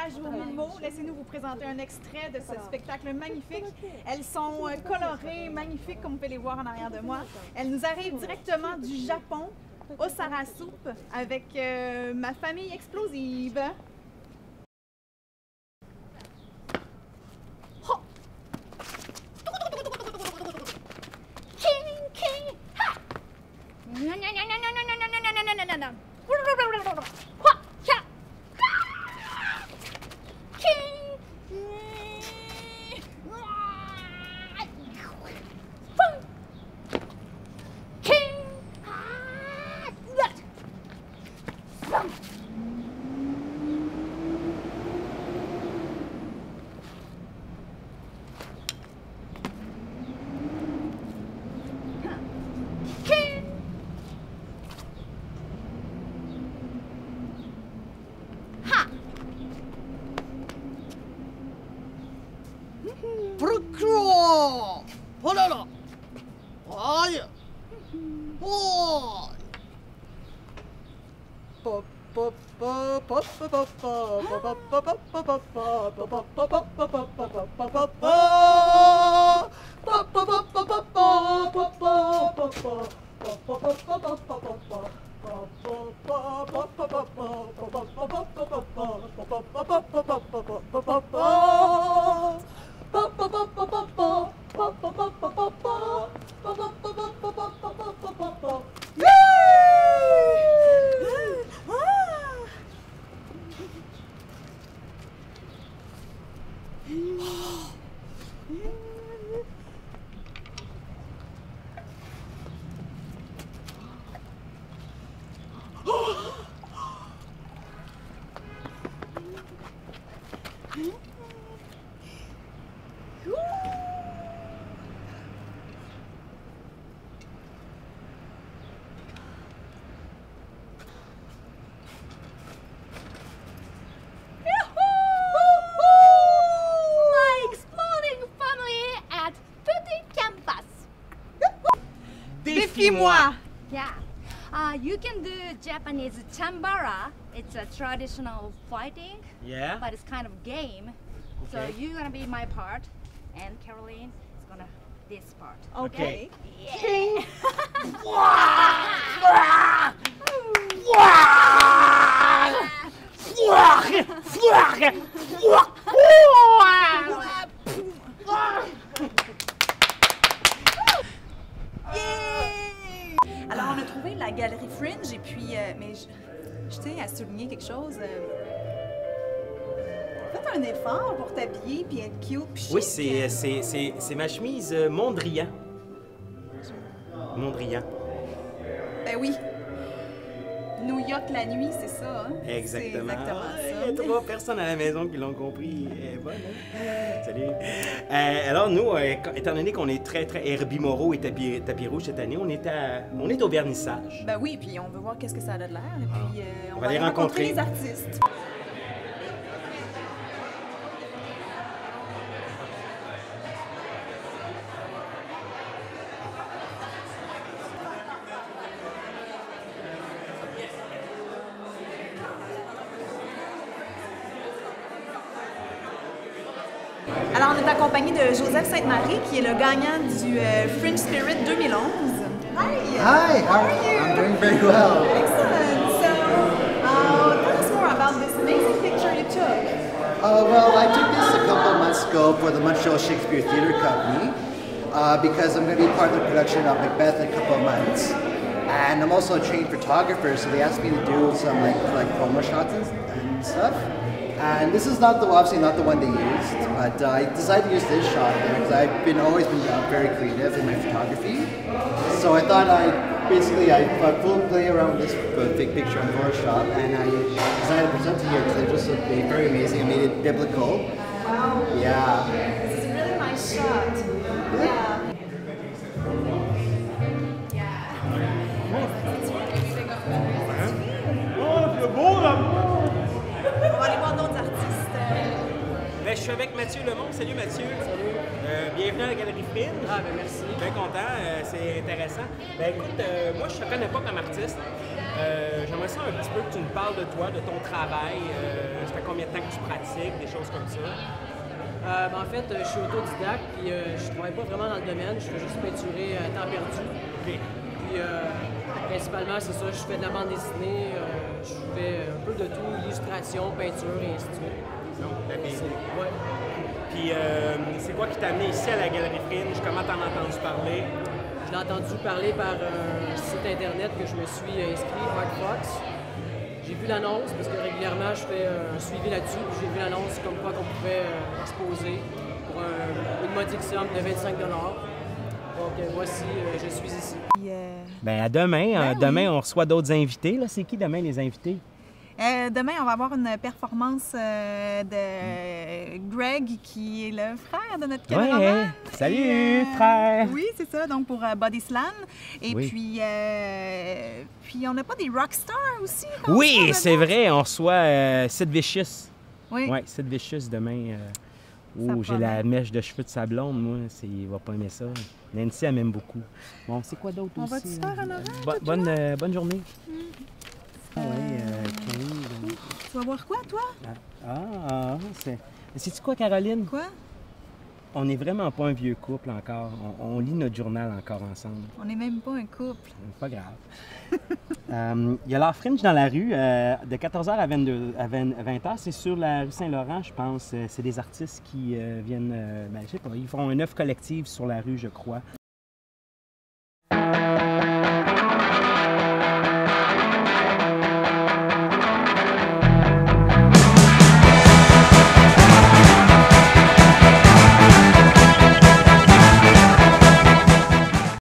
à jouer au mot. Laissez-nous vous présenter un extrait de ce spectacle magnifique. Elles sont colorées, magnifiques, comme vous pouvez les voir en arrière de moi. Elles nous arrivent directement du Japon, au Sarasoup, avec ma famille explosive. Procure! Polala! Aye! Boy! Défie-moi! Yeah. You can do Japanese chambara. It's a traditional fighting, Yeah? but it's kind of game. So Okay. you're gonna be my part, and Caroline is gonna this part. Okay. Yeah. Alors, on a trouvé la galerie Fringe et puis, mais je tiens à souligner quelque chose. Faites un effort pour t'habiller puis être cute puis chic. Oui, c'est ma chemise Mondrian. Mondrian. Ben oui. New York la nuit, c'est ça, hein? Exactement. C'est exactement Il y a ça. 3 personnes à la maison qui l'ont compris. Elle est bonne, hein? Salut. Alors, nous, étant donné qu'on est très herbimoraux et tapis rouge cette année, on est au vernissage. Ben oui, puis on veut voir qu'est-ce que ça a de l'air. Et puis, on va les aller rencontrer rencontrer. les artistes. Alors, on est accompagné de Joseph Sainte-Marie, qui est le gagnant du Fringe Spirit 2011. Hi! Hi, how are you? I'm doing very well. Excellent. So, tell us more about this amazing picture you took. Well, I took this a couple months ago for the Montreal Shakespeare Theatre Company because I'm going to be part of the production of Macbeth in a couple of months. And I'm also a trained photographer, so they asked me to do some like promo shots and stuff. And this is obviously not the one they used, but I decided to use this shot because I've always been very creative in my photography. So I thought I full play around with this big picture on Photoshop, and I decided to present it here because it just looked very amazing. I made it biblical. Wow. Yeah. This is a really nice shot. Yeah. On va aller voir d'autres artistes. Ben, je suis avec Mathieu Lemont. Salut Mathieu. Salut. Bienvenue à la Galerie Fringe. Merci. Bien content, c'est intéressant. Ben écoute, moi je te connais pas comme artiste. J'aimerais ça un petit peu que tu nous parles de toi, de ton travail. Ça fait combien de temps que tu pratiques, des choses comme ça? En fait, je suis autodidacte, puis je travaille pas vraiment dans le domaine. Je fais juste peinturer à temps perdu. OK. Puis principalement, c'est ça, je fais de la bande dessinée, je fais un peu de tout, illustration, peinture et ainsi de suite. Donc, Ouais. Puis, c'est quoi qui t'a amené ici à la Galerie Fringe? Comment t'en as entendu parler? Je l'ai entendu parler par un site internet que je me suis inscrit, Artfox. J'ai vu l'annonce parce que régulièrement je fais un suivi là-dessus. Puis j'ai vu l'annonce comme quoi qu'on pouvait exposer pour une modique somme de 25 $. Donc voici, je suis ici. Bien, à demain. Demain, on reçoit d'autres invités. Là. C'est qui demain, les invités? Demain, on va avoir une performance de Greg, qui est le frère de notre caméraman. Ouais. Salut, frère! Oui, c'est ça, donc pour Body Slam. Et Oui. puis on n'a pas des rockstars aussi? Oui, c'est vrai, on reçoit Sid Vicious. Oui. Oui, Sid Vicious demain. Ça J'ai promet. la mèche de cheveux de sa blonde, moi. Il va pas aimer ça. Nancy, elle m'aime beaucoup. Bon, c'est quoi d'autre On aussi? va-tu faire un horaire, Bonne journée. Oui, Tu vas voir quoi, toi? C'est-tu quoi, Caroline? Quoi? On n'est vraiment pas un vieux couple encore. On lit notre journal encore ensemble. On n'est même pas un couple. Pas grave. Il y a l'Art Fringe dans la rue de 14h à 20h. C'est sur la rue Saint-Laurent, je pense. C'est des artistes qui viennent, je sais pas, ils font une œuvre collective sur la rue, je crois.